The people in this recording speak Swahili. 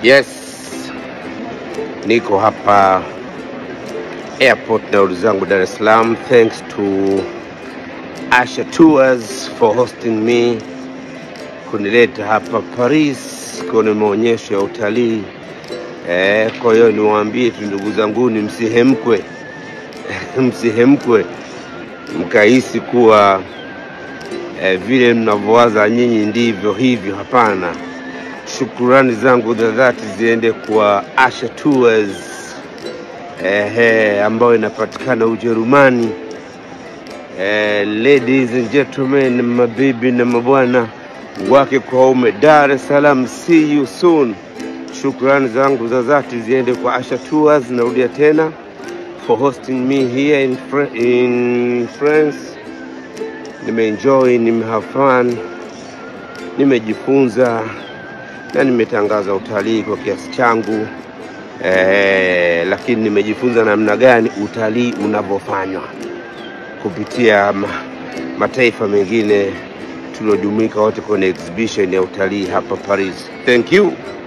Yes, niko hapa airport na ulizangu Dar es Salaam. Thanks to Asha Tours for hosting me, kunileta hapa Paris kwenye maonyesho ya utalii. Kwa hiyo niwaambie tu ndugu zangu, ni msihemkwe msihemkwe mkahisi kuwa vile mnavyowaza nyinyi ndivyo hivyo. Hapana. Shukrani zangu za dhati ziende kwa Asha Tours ambayo inapatikana Ujerumani. Ladies and gentlemen, mabibi na mabwana wake kwa ume, Dar es Salaam, see you soon. Shukrani zangu za dhati ziende kwa Asha Tours, narudia tena, for hosting me here in France. Nimeenjoy, nimehave fun, nimejifunza na nimetangaza utalii kwa kiasi changu. Lakini nimejifunza namna gani utalii unavyofanywa kupitia mataifa mengine tuliojumuika wote kwenye exhibition ya utalii hapa Paris. Thank you.